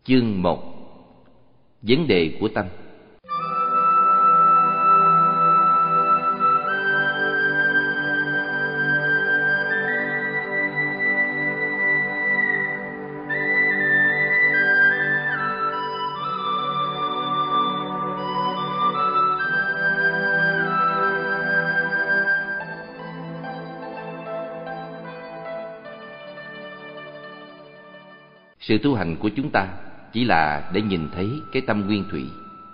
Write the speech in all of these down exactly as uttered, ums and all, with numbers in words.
Chương một. Vấn đề của tâm. Sự tu hành của chúng ta chỉ là để nhìn thấy cái tâm nguyên thủy.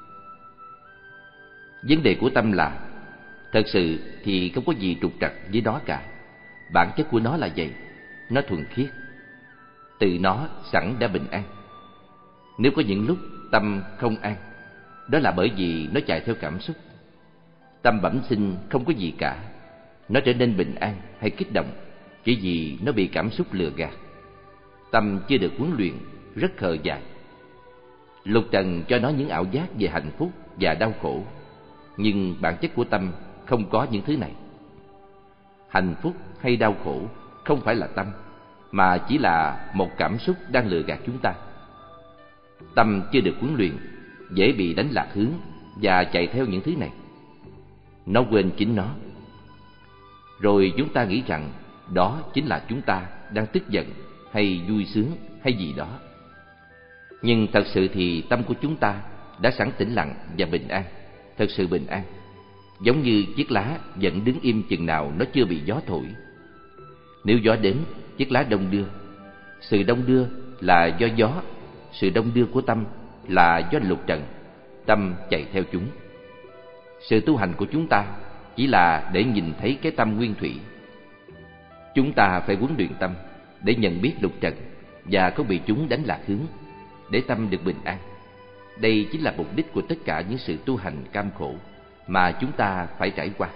Vấn đề của tâm là thật sự thì không có gì trục trặc với nó cả. Bản chất của nó là vậy, nó thuần khiết. Từ nó sẵn đã bình an. Nếu có những lúc tâm không an, đó là bởi vì nó chạy theo cảm xúc. Tâm bẩm sinh không có gì cả. Nó trở nên bình an hay kích động chỉ vì nó bị cảm xúc lừa gạt. Tâm chưa được huấn luyện, rất khờ dại. Lục trần cho nó những ảo giác về hạnh phúc và đau khổ, nhưng bản chất của tâm không có những thứ này. Hạnh phúc hay đau khổ không phải là tâm, mà chỉ là một cảm xúc đang lừa gạt chúng ta. Tâm chưa được huấn luyện, dễ bị đánh lạc hướng và chạy theo những thứ này. Nó quên chính nó. Rồi chúng ta nghĩ rằng đó chính là chúng ta đang tức giận hay vui sướng hay gì đó. Nhưng thật sự thì tâm của chúng ta đã sẵn tĩnh lặng và bình an, thật sự bình an, giống như chiếc lá vẫn đứng im chừng nào nó chưa bị gió thổi. Nếu gió đến, chiếc lá đông đưa. Sự đông đưa là do gió, sự đông đưa của tâm là do lục trần. Tâm chạy theo chúng. Sự tu hành của chúng ta chỉ là để nhìn thấy cái tâm nguyên thủy. Chúng ta phải huấn luyện tâm để nhận biết lục trần và không bị chúng đánh lạc hướng, để tâm được bình an. Đây chính là mục đích của tất cả những sự tu hành cam khổ mà chúng ta phải trải qua.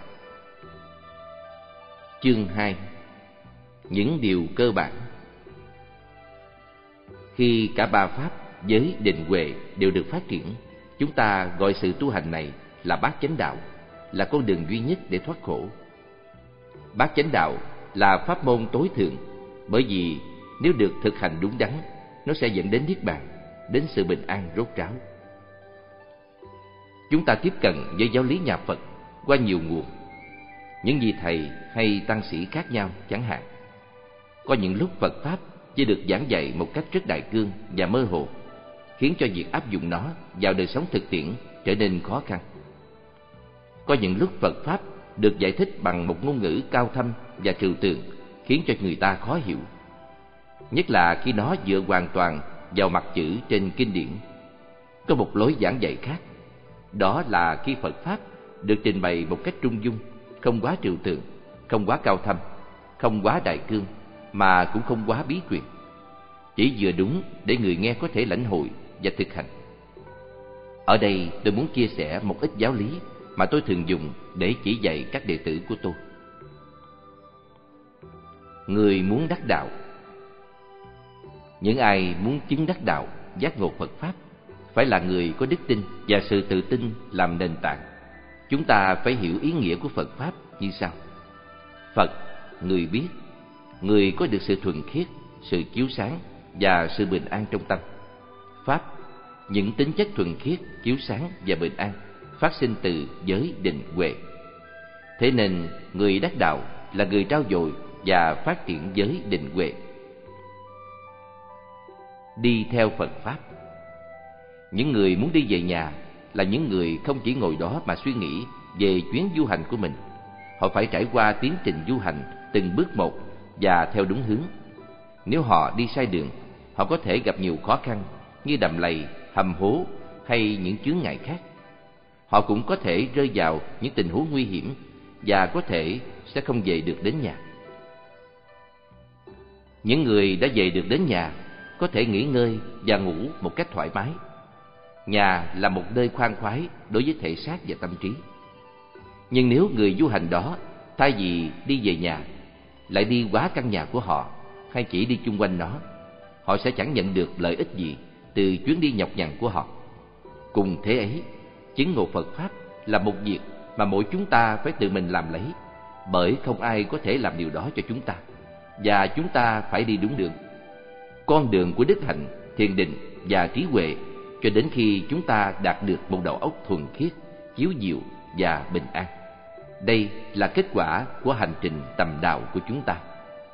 Chương hai. Những điều cơ bản. Khi cả ba pháp giới, định, huệ đều được phát triển, chúng ta gọi sự tu hành này là bát chánh đạo, là con đường duy nhất để thoát khổ. Bát chánh đạo là pháp môn tối thượng, bởi vì nếu được thực hành đúng đắn, nó sẽ dẫn đến niết bàn, đến sự bình an rốt ráo. Chúng ta tiếp cận với giáo lý nhà Phật qua nhiều nguồn. Những vị thầy hay tăng sĩ khác nhau chẳng hạn. Có những lúc Phật Pháp chỉ được giảng dạy một cách rất đại cương và mơ hồ, khiến cho việc áp dụng nó vào đời sống thực tiễn trở nên khó khăn. Có những lúc Phật Pháp được giải thích bằng một ngôn ngữ cao thâm và trừu tượng, khiến cho người ta khó hiểu, nhất là khi nó dựa hoàn toàn vào mặt chữ trên kinh điển. Có một lối giảng dạy khác, đó là khi Phật Pháp được trình bày một cách trung dung, không quá trừu tượng, không quá cao thâm, không quá đại cương, mà cũng không quá bí truyền, chỉ vừa đúng để người nghe có thể lãnh hội và thực hành. Ở đây tôi muốn chia sẻ một ít giáo lý mà tôi thường dùng để chỉ dạy các đệ tử của tôi. Người muốn đắc đạo. Những ai muốn chứng đắc đạo, giác ngộ Phật Pháp phải là người có đức tin và sự tự tin làm nền tảng. Chúng ta phải hiểu ý nghĩa của Phật Pháp như sau. Phật, người biết, người có được sự thuần khiết, sự chiếu sáng và sự bình an trong tâm. Pháp, những tính chất thuần khiết, chiếu sáng và bình an phát sinh từ giới, định, huệ. Thế nên người đắc đạo là người trau dồi và phát triển giới, định, huệ. Đi theo Phật Pháp. Những người muốn đi về nhà là những người không chỉ ngồi đó mà suy nghĩ về chuyến du hành của mình. Họ phải trải qua tiến trình du hành từng bước một và theo đúng hướng. Nếu họ đi sai đường, họ có thể gặp nhiều khó khăn như đầm lầy, hầm hố hay những chướng ngại khác. Họ cũng có thể rơi vào những tình huống nguy hiểm và có thể sẽ không về được đến nhà. Những người đã về được đến nhà có thể nghỉ ngơi và ngủ một cách thoải mái. Nhà là một nơi khoan khoái đối với thể xác và tâm trí. Nhưng nếu người du hành đó thay vì đi về nhà lại đi quá căn nhà của họ hay chỉ đi chung quanh nó, họ sẽ chẳng nhận được lợi ích gì từ chuyến đi nhọc nhằn của họ. Cùng thế ấy, chứng ngộ Phật Pháp là một việc mà mỗi chúng ta phải tự mình làm lấy, bởi không ai có thể làm điều đó cho chúng ta, và chúng ta phải đi đúng đường. Con đường của đức hạnh thiền định và trí huệ cho đến khi chúng ta đạt được một đầu óc thuần khiết, chiếu diệu và bình an. Đây là kết quả của hành trình tầm đạo của chúng ta.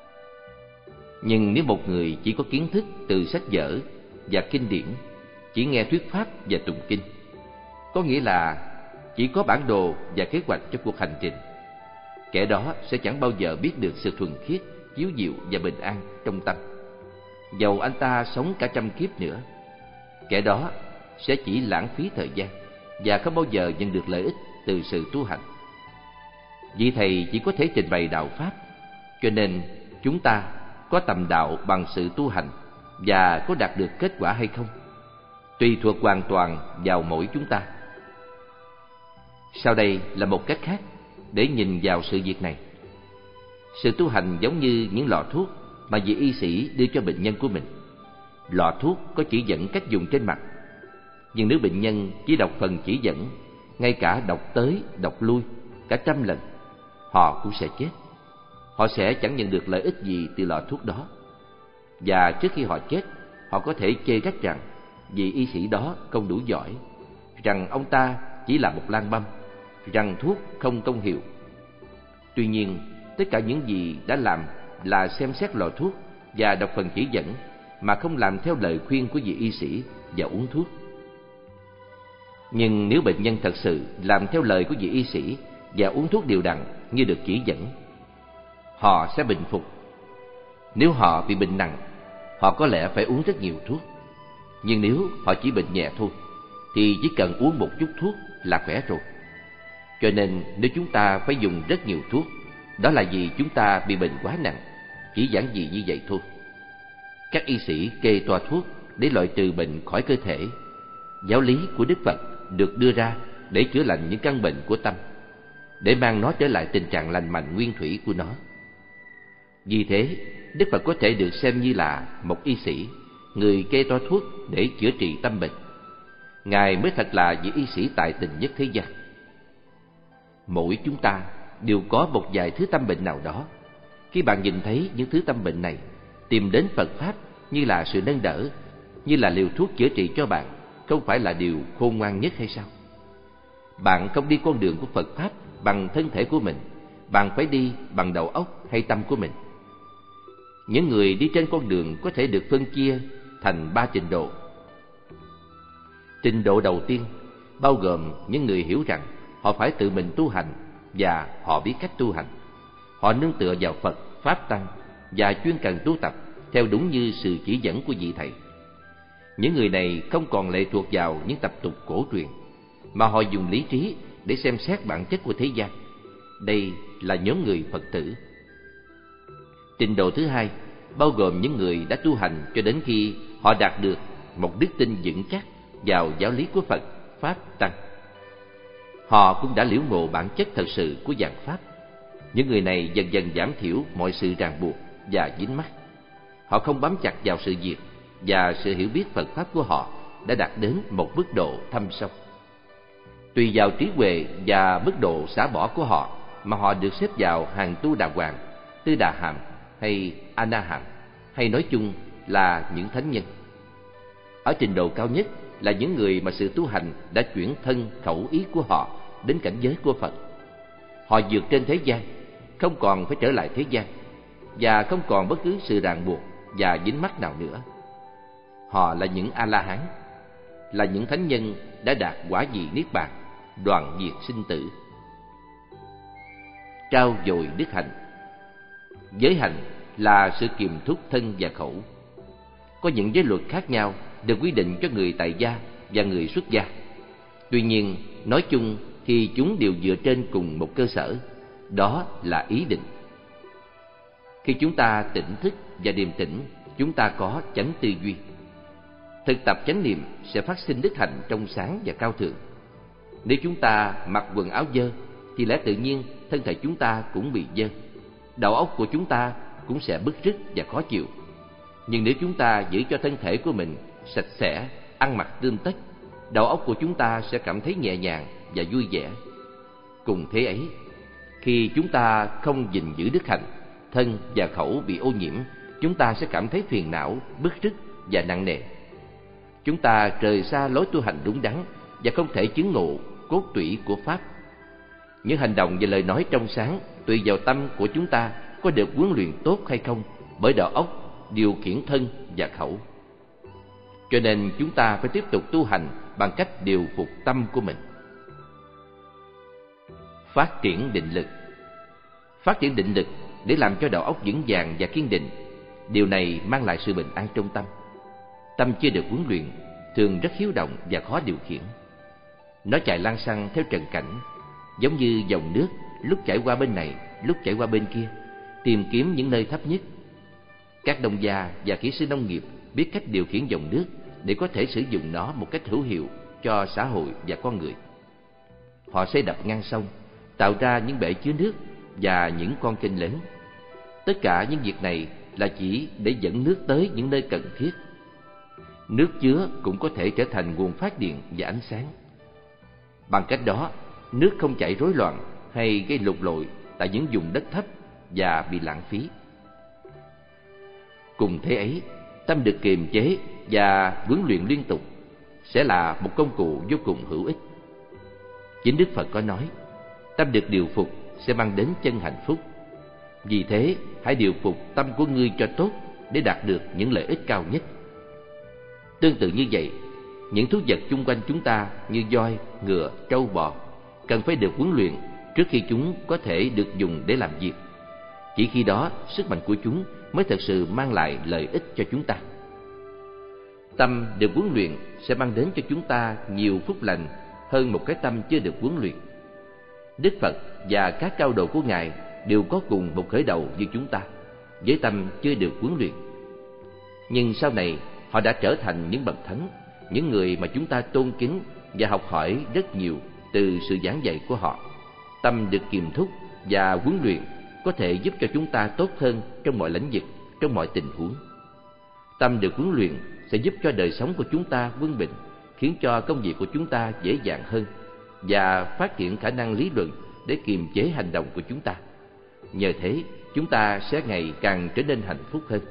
Nhưng nếu một người chỉ có kiến thức từ sách vở và kinh điển, chỉ nghe thuyết pháp và tụng kinh, có nghĩa là chỉ có bản đồ và kế hoạch cho cuộc hành trình, kẻ đó sẽ chẳng bao giờ biết được sự thuần khiết, chiếu diệu và bình an trong tâm. Dầu anh ta sống cả trăm kiếp nữa, kẻ đó sẽ chỉ lãng phí thời gian và không bao giờ nhận được lợi ích từ sự tu hành. Vì thầy chỉ có thể trình bày đạo pháp, cho nên chúng ta có tầm đạo bằng sự tu hành và có đạt được kết quả hay không, tùy thuộc hoàn toàn vào mỗi chúng ta. Sau đây là một cách khác để nhìn vào sự việc này. Sự tu hành giống như những lọ thuốc mà vị y sĩ đưa cho bệnh nhân của mình. Lọ thuốc có chỉ dẫn cách dùng trên mặt, nhưng nếu bệnh nhân chỉ đọc phần chỉ dẫn, ngay cả đọc tới đọc lui cả trăm lần, họ cũng sẽ chết. Họ sẽ chẳng nhận được lợi ích gì từ lọ thuốc đó. Và trước khi họ chết, họ có thể chê trách rằng vị y sĩ đó không đủ giỏi, rằng ông ta chỉ là một lang băm, rằng thuốc không công hiệu. Tuy nhiên, tất cả những gì đã làm là xem xét lọ thuốc và đọc phần chỉ dẫn, mà không làm theo lời khuyên của vị y sĩ và uống thuốc. Nhưng nếu bệnh nhân thật sự làm theo lời của vị y sĩ và uống thuốc đều đặn như được chỉ dẫn, họ sẽ bình phục. Nếu họ bị bệnh nặng, họ có lẽ phải uống rất nhiều thuốc. Nhưng nếu họ chỉ bệnh nhẹ thôi, thì chỉ cần uống một chút thuốc là khỏe rồi. Cho nên nếu chúng ta phải dùng rất nhiều thuốc, đó là vì chúng ta bị bệnh quá nặng, chỉ giản dị như vậy thôi. Các y sĩ kê toa thuốc để loại trừ bệnh khỏi cơ thể. Giáo lý của Đức Phật được đưa ra để chữa lành những căn bệnh của tâm, để mang nó trở lại tình trạng lành mạnh nguyên thủy của nó. Vì thế, Đức Phật có thể được xem như là một y sĩ, người kê toa thuốc để chữa trị tâm bệnh. Ngài mới thật là vị y sĩ tài tình nhất thế gian. Mỗi chúng ta đều có một vài thứ tâm bệnh nào đó. Khi bạn nhìn thấy những thứ tâm bệnh này, tìm đến Phật Pháp như là sự nâng đỡ, như là liều thuốc chữa trị cho bạn, không phải là điều khôn ngoan nhất hay sao? Bạn không đi con đường của Phật Pháp bằng thân thể của mình, bạn phải đi bằng đầu óc hay tâm của mình. Những người đi trên con đường có thể được phân chia thành ba trình độ. Trình độ đầu tiên bao gồm những người hiểu rằng họ phải tự mình tu hành và họ biết cách tu hành. Họ nương tựa vào Phật, Pháp Tăng và chuyên cần tu tập theo đúng như sự chỉ dẫn của vị thầy. Những người này không còn lệ thuộc vào những tập tục cổ truyền, mà họ dùng lý trí để xem xét bản chất của thế gian. Đây là nhóm người Phật tử. Trình độ thứ hai bao gồm những người đã tu hành cho đến khi họ đạt được một đức tin vững chắc vào giáo lý của Phật, Pháp, Tăng. Họ cũng đã liễu ngộ bản chất thật sự của giảng Pháp. Những người này dần dần giảm thiểu mọi sự ràng buộc và dính mắc. Họ không bám chặt vào sự việc, và sự hiểu biết Phật Pháp của họ đã đạt đến một mức độ thâm sâu. Tùy vào trí huệ và mức độ xả bỏ của họ mà họ được xếp vào hàng tu đà hoàng, tư đà hàm hay a na hàm, hay nói chung là những thánh nhân. Ở trình độ cao nhất là những người mà sự tu hành đã chuyển thân khẩu ý của họ đến cảnh giới của Phật. Họ vượt trên thế gian, không còn phải trở lại thế gian, và không còn bất cứ sự ràng buộc và dính mắc nào nữa. Họ là những A-la-hán, là những thánh nhân đã đạt quả vị niết bàn, đoạn diệt sinh tử. Trao dồi đức hạnh. Giới hạnh là sự kiềm thúc thân và khẩu. Có những giới luật khác nhau được quy định cho người tại gia và người xuất gia. Tuy nhiên, nói chung thì chúng đều dựa trên cùng một cơ sở, đó là ý định. Khi chúng ta tỉnh thức và điềm tĩnh, chúng ta có chánh tư duy. Thực tập chánh niệm sẽ phát sinh đức hạnh trong sáng và cao thượng. Nếu chúng ta mặc quần áo dơ, thì lẽ tự nhiên thân thể chúng ta cũng bị dơ. Đầu óc của chúng ta cũng sẽ bứt rứt và khó chịu. Nhưng nếu chúng ta giữ cho thân thể của mình sạch sẽ, ăn mặc tươm tất, đầu óc của chúng ta sẽ cảm thấy nhẹ nhàng và vui vẻ. Cùng thế ấy, khi chúng ta không gìn giữ đức hạnh, thân và khẩu bị ô nhiễm, chúng ta sẽ cảm thấy phiền não, bứt rứt và nặng nề. chúng ta rời xa lối tu hành đúng đắn và không thể chứng ngộ cốt tủy của Pháp. Những hành động và lời nói trong sáng tùy vào tâm của chúng ta có được huấn luyện tốt hay không bởi đầu óc điều khiển thân và khẩu. Cho nên chúng ta phải tiếp tục tu hành bằng cách điều phục tâm của mình. Phát triển định lực. Phát triển định lực để làm cho đầu óc vững vàng và kiên định. Điều này mang lại sự bình an trong tâm. Tâm chưa được huấn luyện thường rất hiếu động và khó điều khiển. Nó chạy lăng xăng theo trần cảnh, giống như dòng nước lúc chảy qua bên này, lúc chảy qua bên kia, tìm kiếm những nơi thấp nhất. Các nông gia và kỹ sư nông nghiệp biết cách điều khiển dòng nước để có thể sử dụng nó một cách hữu hiệu cho xã hội và con người. Họ xây đập ngăn sông, tạo ra những bể chứa nước và những con kênh lớn. Tất cả những việc này là chỉ để dẫn nước tới những nơi cần thiết. Nước chứa cũng có thể trở thành nguồn phát điện và ánh sáng. Bằng cách đó, nước không chảy rối loạn hay gây lụt lội tại những vùng đất thấp và bị lãng phí. Cùng thế ấy, tâm được kiềm chế và huấn luyện liên tục sẽ là một công cụ vô cùng hữu ích. Chính Đức Phật có nói, tâm được điều phục sẽ mang đến chân hạnh phúc. Vì thế, hãy điều phục tâm của ngươi cho tốt để đạt được những lợi ích cao nhất. Tương tự như vậy, những thú vật chung quanh chúng ta như voi, ngựa, trâu bò cần phải được huấn luyện trước khi chúng có thể được dùng để làm việc. Chỉ khi đó, sức mạnh của chúng mới thực sự mang lại lợi ích cho chúng ta. Tâm được huấn luyện sẽ mang đến cho chúng ta nhiều phúc lành hơn một cái tâm chưa được huấn luyện. Đức Phật và các cao độ của Ngài đều có cùng một khởi đầu như chúng ta, với tâm chưa được huấn luyện. Nhưng sau này, họ đã trở thành những bậc thánh, những người mà chúng ta tôn kính và học hỏi rất nhiều từ sự giảng dạy của họ. Tâm được kiềm thúc và huấn luyện có thể giúp cho chúng ta tốt hơn trong mọi lĩnh vực, trong mọi tình huống. Tâm được huấn luyện sẽ giúp cho đời sống của chúng ta vững bình, khiến cho công việc của chúng ta dễ dàng hơn và phát triển khả năng lý luận để kiềm chế hành động của chúng ta. Nhờ thế, chúng ta sẽ ngày càng trở nên hạnh phúc hơn.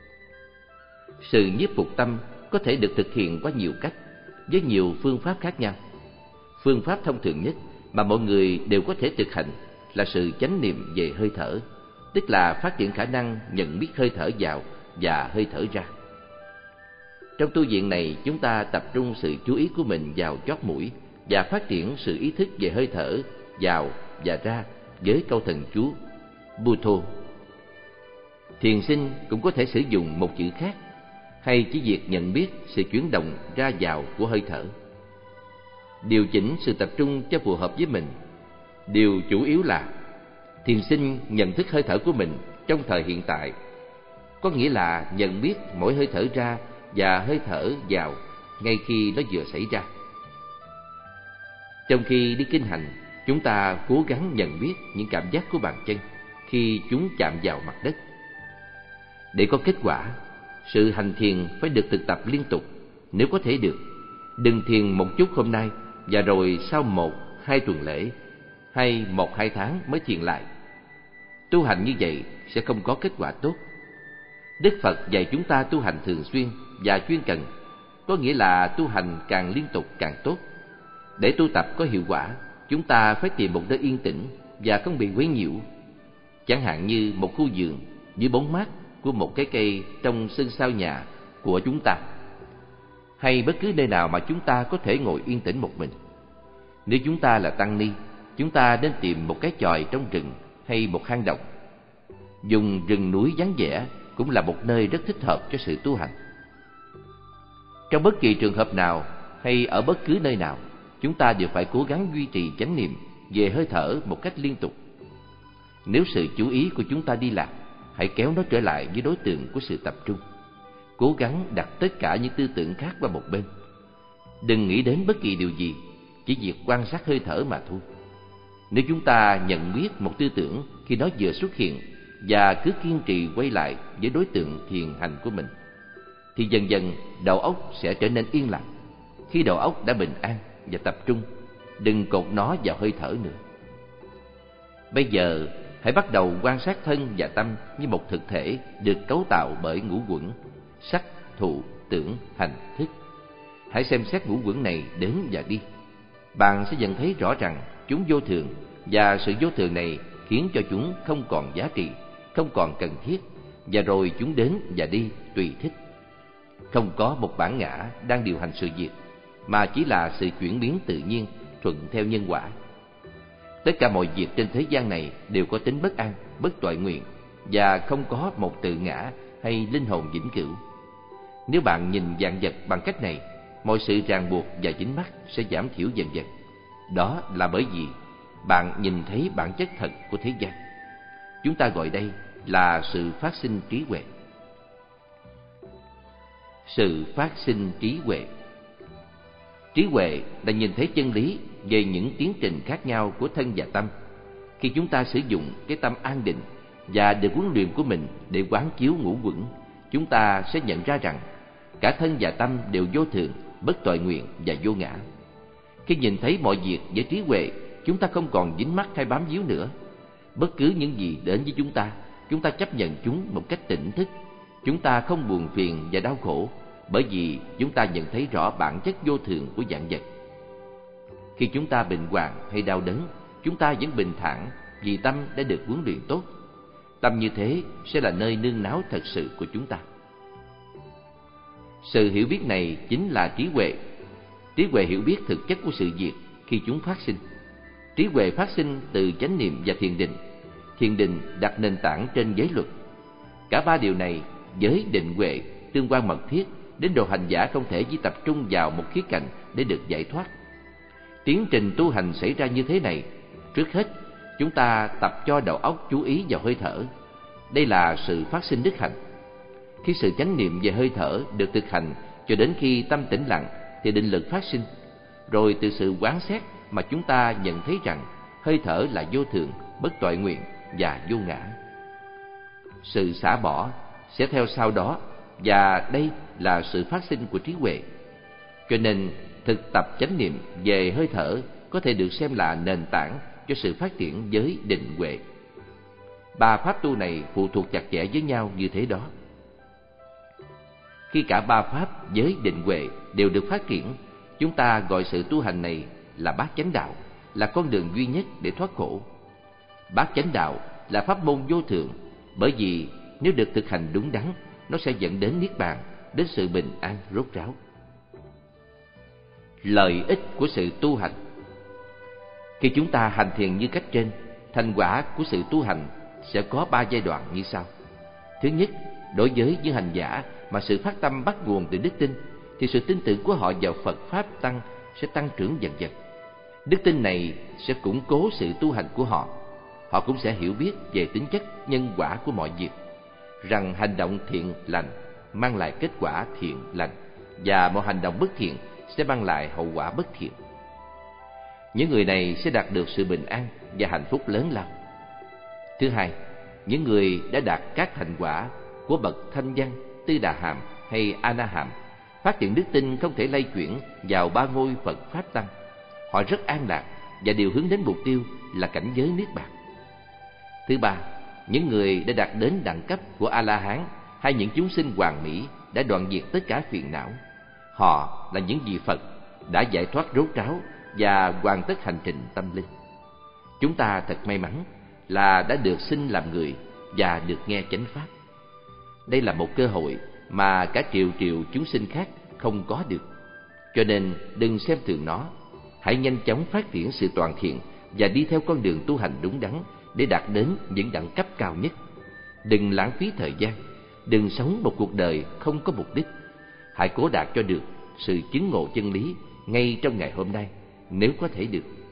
Sự nhiếp phục tâm có thể được thực hiện qua nhiều cách, với nhiều phương pháp khác nhau. Phương pháp thông thường nhất mà mọi người đều có thể thực hành là sự chánh niệm về hơi thở, tức là phát triển khả năng nhận biết hơi thở vào và hơi thở ra. Trong tu viện này, chúng ta tập trung sự chú ý của mình vào chóp mũi và phát triển sự ý thức về hơi thở vào và ra với câu thần chú Butho. Thiền sinh cũng có thể sử dụng một chữ khác, hay chỉ việc nhận biết sự chuyển động ra vào của hơi thở. Điều chỉnh sự tập trung cho phù hợp với mình. Điều chủ yếu là thiền sinh nhận thức hơi thở của mình trong thời hiện tại, có nghĩa là nhận biết mỗi hơi thở ra và hơi thở vào ngay khi nó vừa xảy ra. Trong khi đi kinh hành, chúng ta cố gắng nhận biết những cảm giác của bàn chân khi chúng chạm vào mặt đất. Để có kết quả, sự hành thiền phải được thực tập liên tục. Nếu có thể được, đừng thiền một chút hôm nay và rồi sau một, hai tuần lễ hay một, hai tháng mới thiền lại. Tu hành như vậy sẽ không có kết quả tốt. Đức Phật dạy chúng ta tu hành thường xuyên và chuyên cần, có nghĩa là tu hành càng liên tục càng tốt. Để tu tập có hiệu quả, chúng ta phải tìm một nơi yên tĩnh và không bị quấy nhiễu. Chẳng hạn như một khu vườn dưới bóng mát của một cái cây trong sân sau nhà của chúng ta, hay bất cứ nơi nào mà chúng ta có thể ngồi yên tĩnh một mình. Nếu chúng ta là tăng ni, chúng ta nên tìm một cái chòi trong rừng hay một hang động. Dùng rừng núi vắng vẻ cũng là một nơi rất thích hợp cho sự tu hành. Trong bất kỳ trường hợp nào hay ở bất cứ nơi nào, chúng ta đều phải cố gắng duy trì chánh niệm về hơi thở một cách liên tục. Nếu sự chú ý của chúng ta đi lạc, hãy kéo nó trở lại với đối tượng của sự tập trung. Cố gắng đặt tất cả những tư tưởng khác qua một bên. Đừng nghĩ đến bất kỳ điều gì, chỉ việc quan sát hơi thở mà thôi. Nếu chúng ta nhận biết một tư tưởng khi nó vừa xuất hiện và cứ kiên trì quay lại với đối tượng thiền hành của mình, thì dần dần đầu óc sẽ trở nên yên lặng. Khi đầu óc đã bình an và tập trung, đừng cột nó vào hơi thở nữa. Bây giờ hãy bắt đầu quan sát thân và tâm như một thực thể được cấu tạo bởi ngũ uẩn: sắc, thụ, tưởng, hành, thức. hãy xem xét ngũ uẩn này đến và đi. Bạn sẽ nhận thấy rõ rằng chúng vô thường, và sự vô thường này khiến cho chúng không còn giá trị, không còn cần thiết, và rồi chúng đến và đi tùy thích. Không có một bản ngã đang điều hành sự việc, mà chỉ là sự chuyển biến tự nhiên thuận theo nhân quả. Tất cả mọi việc trên thế gian này đều có tính bất an, bất toại nguyện, và không có một tự ngã hay linh hồn vĩnh cửu. Nếu bạn nhìn vạn vật bằng cách này, mọi sự ràng buộc và dính mắc sẽ giảm thiểu dần dần. Đó là bởi vì bạn nhìn thấy bản chất thật của thế gian. Chúng ta gọi đây là sự phát sinh trí huệ. Sự phát sinh trí huệ. Trí huệ là nhìn thấy chân lý về những tiến trình khác nhau của thân và tâm. Khi chúng ta sử dụng cái tâm an định và được huấn luyện của mình để quán chiếu ngũ uẩn, chúng ta sẽ nhận ra rằng cả thân và tâm đều vô thường, bất toại nguyện và vô ngã. Khi nhìn thấy mọi việc với trí huệ, chúng ta không còn dính mắc hay bám víu nữa. Bất cứ những gì đến với chúng ta, chúng ta chấp nhận chúng một cách tỉnh thức. Chúng ta không buồn phiền và đau khổ, bởi vì chúng ta nhận thấy rõ bản chất vô thường của vạn vật. Khi chúng ta bệnh hoạn hay đau đớn, chúng ta vẫn bình thản vì tâm đã được huấn luyện tốt. Tâm như thế sẽ là nơi nương náu thật sự của chúng ta. Sự hiểu biết này chính là trí huệ. Trí huệ hiểu biết thực chất của sự việc khi chúng phát sinh. Trí huệ phát sinh từ chánh niệm và thiền định. Thiền định đặt nền tảng trên giới luật. Cả ba điều này, giới, định, huệ, tương quan mật thiết, đến độ hành giả không thể chỉ tập trung vào một khía cạnh để được giải thoát. Tiến trình tu hành xảy ra như thế này. Trước hết, chúng ta tập cho đầu óc chú ý vào hơi thở. Đây là sự phát sinh đức hạnh. Khi sự chánh niệm về hơi thở được thực hành cho đến khi tâm tĩnh lặng, thì định lực phát sinh. Rồi từ sự quán xét mà chúng ta nhận thấy rằng hơi thở là vô thường, bất toại nguyện và vô ngã. Sự xả bỏ sẽ theo sau đó, và đây là sự phát sinh của trí huệ. Cho nên thực tập chánh niệm về hơi thở có thể được xem là nền tảng cho sự phát triển giới, định, huệ. Ba pháp tu này phụ thuộc chặt chẽ với nhau như thế đó. Khi cả ba pháp giới, định, huệ đều được phát triển, chúng ta gọi sự tu hành này là bát chánh đạo, là con đường duy nhất để thoát khổ. Bát chánh đạo là pháp môn vô thượng, bởi vì nếu được thực hành đúng đắn, nó sẽ dẫn đến niết bàn, đến sự bình an rốt ráo. Lợi ích của sự tu hành. Khi chúng ta hành thiền như cách trên, thành quả của sự tu hành sẽ có ba giai đoạn như sau. Thứ nhất, đối với những hành giả mà sự phát tâm bắt nguồn từ đức tin, thì sự tin tưởng của họ vào Phật Pháp Tăng sẽ tăng trưởng dần dần. Đức tin này sẽ củng cố sự tu hành của họ. Họ cũng sẽ hiểu biết về tính chất nhân quả của mọi việc, rằng hành động thiện lành mang lại kết quả thiện lành, và mọi hành động bất thiện sẽ mang lại hậu quả bất thiện. Những người này sẽ đạt được sự bình an và hạnh phúc lớn lao. Thứ hai, những người đã đạt các thành quả của bậc Thanh Văn, Tư Đà Hàm hay A Na Hàm, phát triển đức tin không thể lay chuyển vào ba ngôi Phật Pháp Tăng. Họ rất an lạc và đều hướng đến mục tiêu là cảnh giới niết bàn. Thứ ba, những người đã đạt đến đẳng cấp của A-la-hán hay những chúng sinh hoàn mỹ đã đoạn diệt tất cả phiền não. Họ là những vị Phật đã giải thoát rốt ráo và hoàn tất hành trình tâm linh. Chúng ta thật may mắn là đã được sinh làm người và được nghe chánh pháp. Đây là một cơ hội mà cả triệu triệu chúng sinh khác không có được. Cho nên đừng xem thường nó. Hãy nhanh chóng phát triển sự toàn thiện và đi theo con đường tu hành đúng đắn để đạt đến những đẳng cấp cao nhất. Đừng lãng phí thời gian, đừng sống một cuộc đời không có mục đích. Hãy cố đạt cho được sự chứng ngộ chân lý ngay trong ngày hôm nay, nếu có thể được.